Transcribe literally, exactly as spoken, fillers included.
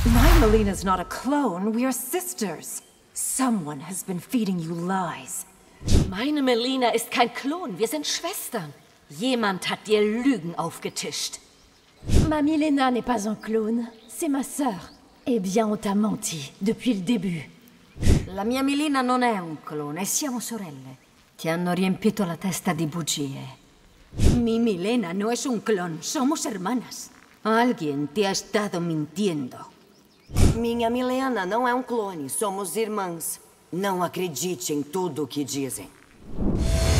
My Melina's not a clone, we are sisters. Someone has been feeding you lies. Meine Melina ist kein Klon, wir sind Schwestern. Jemand hat dir Lügen aufgetischt. Ma Milena n'est pas un clone, c'est ma sœur. Eh bien, on t'a menti, depuis le début. La mia Melina non è un clone, siamo sorelle. Ti hanno riempito la testa di bugie. Mi Milena no es un clon, somos hermanas. Alguien te ha estado mintiendo. Minha Milena não é um clone, somos irmãs. Não acredite em tudo o que dizem.